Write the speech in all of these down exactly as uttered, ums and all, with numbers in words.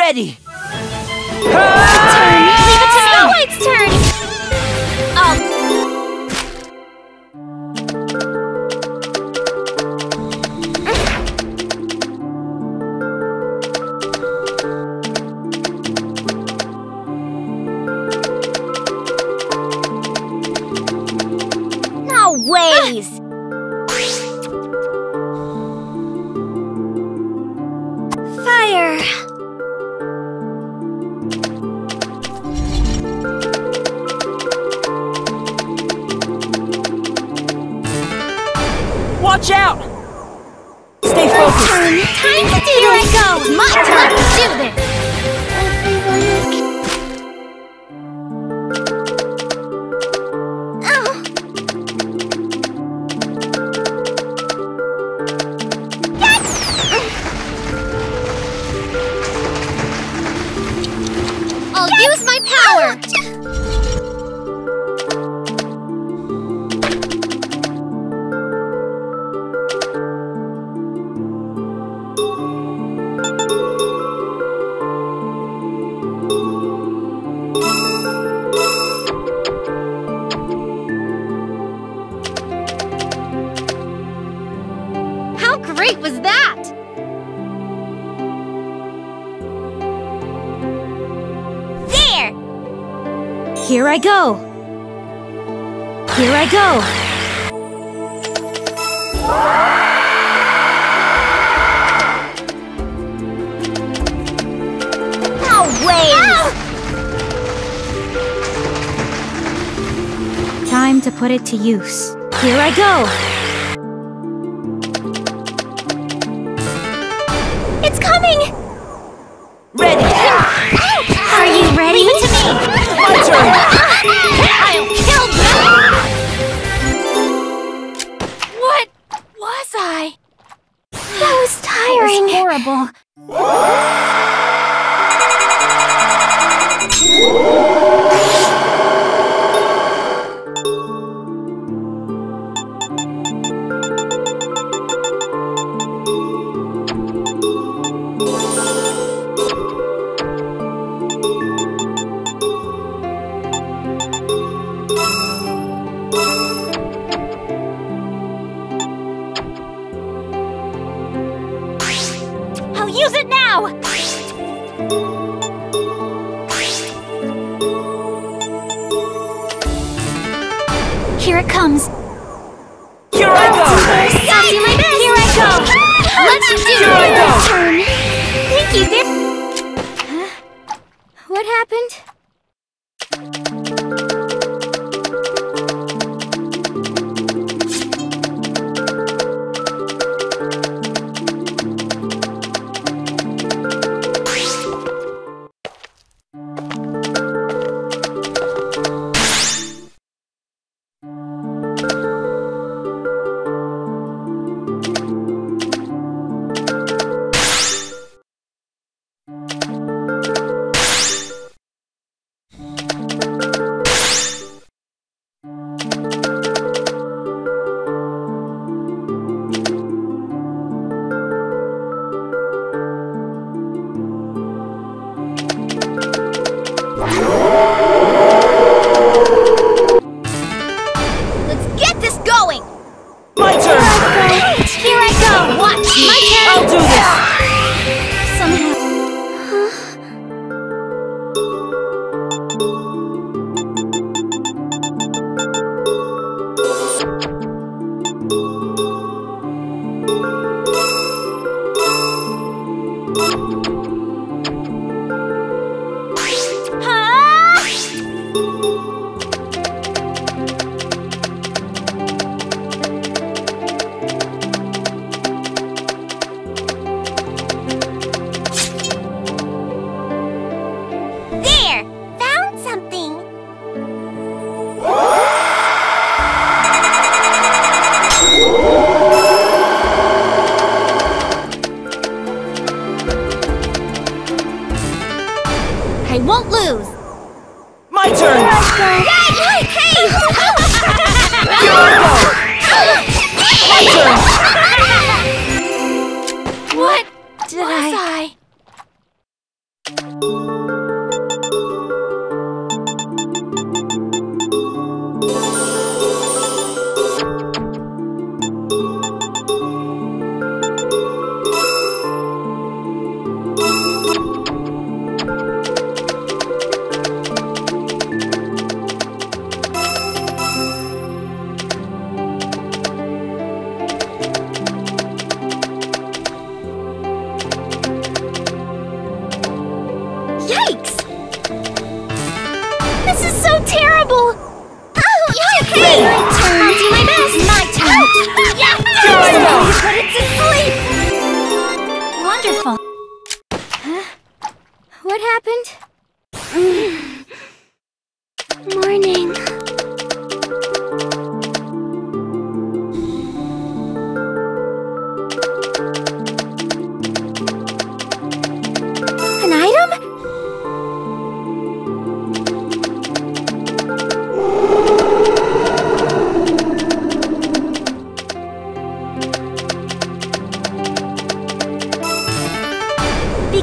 Ready! Turn! Leave it to Snow White's turn! Oh. No ways! Fire! Watch out! Stay focused! Turn. Time to do Here this! Here I go! It's my turn to do this! Oh. Yes! I'll yes! use my power! How great was that? There! Here I go. Here I go. No way! Ow! Time to put it to use. Here I go. It's coming! Ready! Are you ready? Leave it to me! My turn! I'll kill them! What was I? That was tiring. That was horrible. I'll use it now! Here it comes. Here I go! I'll do my best! Here I go! Let's do Here I go! turn! Thank you, dear! Huh? What happened? Let's get this going! My turn! Here I go! Watch! My turn! I'll do this! Somehow...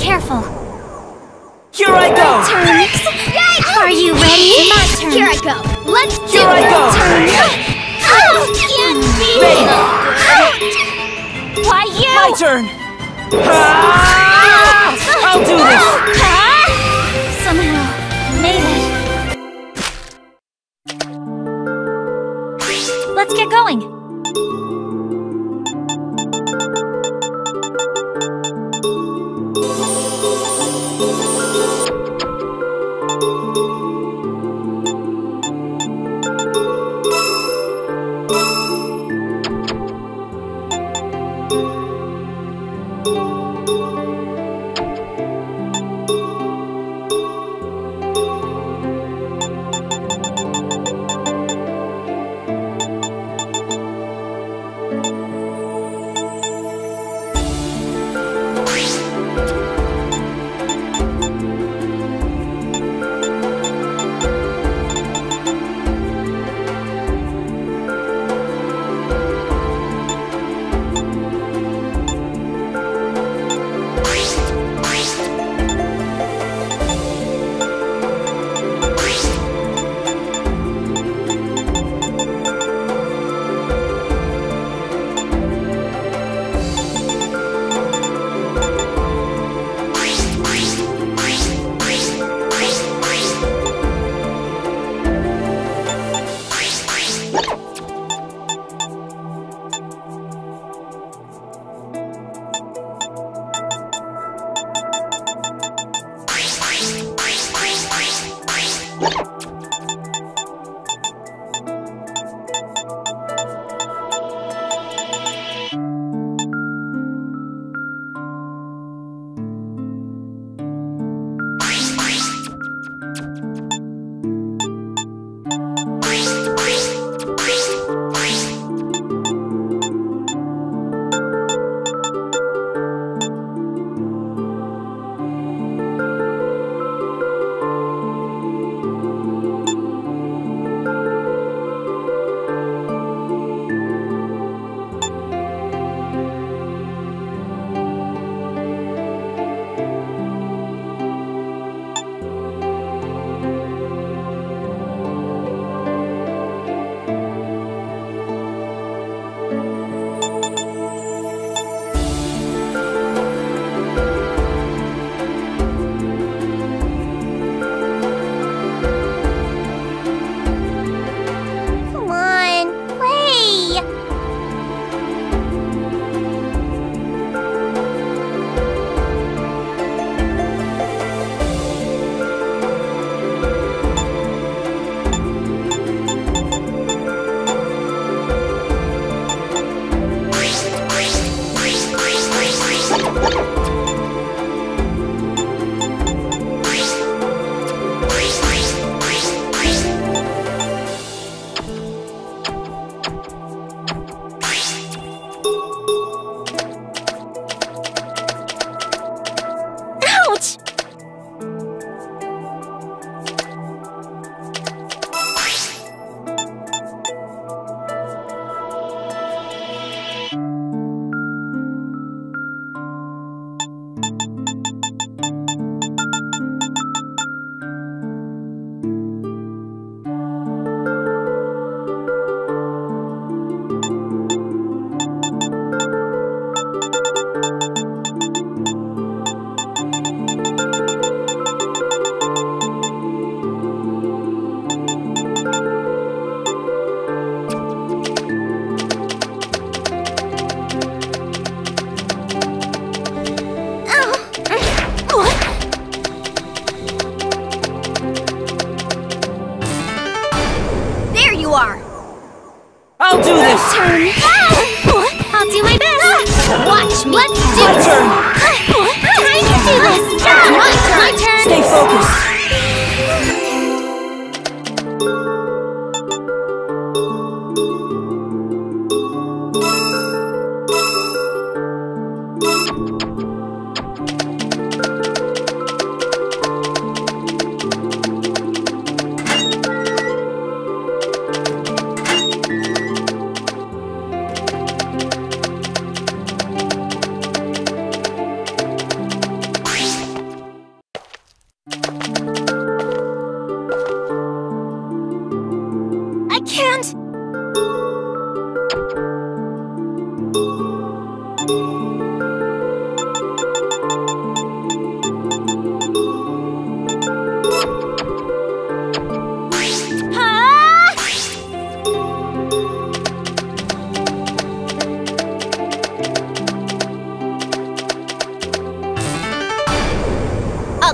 careful. Here I go! Turn. Are you ready? My turn. Here I go. Let's do Here I it. go. Turn. Oh, can't be. Ready. Why you? My turn! Ah! I'll do this! Huh? Somehow made it. Let's get going.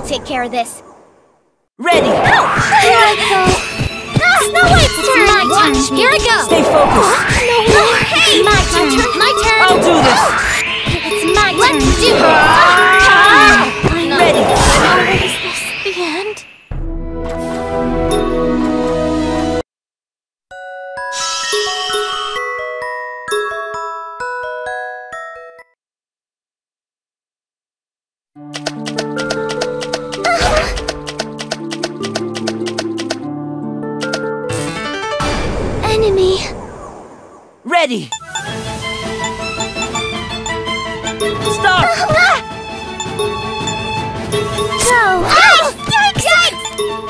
take care of this. Ready. Here I go. Snow White's turn. My turn. Here I go. Stay focused. No, hey, my turn. My turn. I'll do this. It's my turn. Let's do it. Ready. Is this the end? Enemy. Ready. Stop. Go. Yikes! Yikes! Yikes!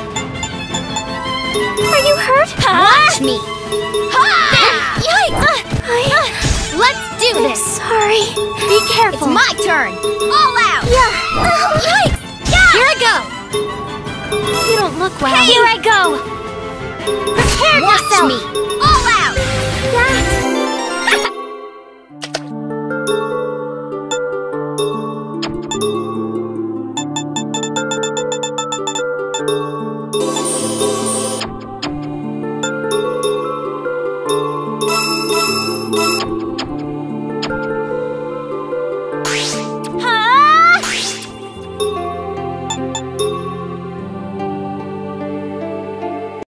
Are you hurt? Watch me. Yikes! I... Let's do I'm this. sorry. Be careful. It's my turn. All out. Yeah. Yikes! Yeah. Here I go. You don't look well. Here I go. Prepare Watch yourself. me.